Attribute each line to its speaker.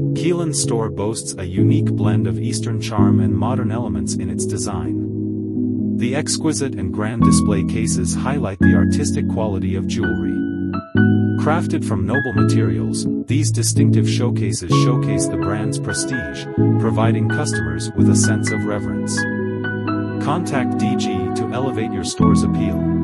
Speaker 1: QEELIN store boasts a unique blend of Eastern charm and modern elements in its design. The exquisite and grand display cases highlight the artistic quality of jewelry. Crafted from noble materials, these distinctive showcases showcase the brand's prestige, providing customers with a sense of reverence. Contact DG to elevate your store's appeal.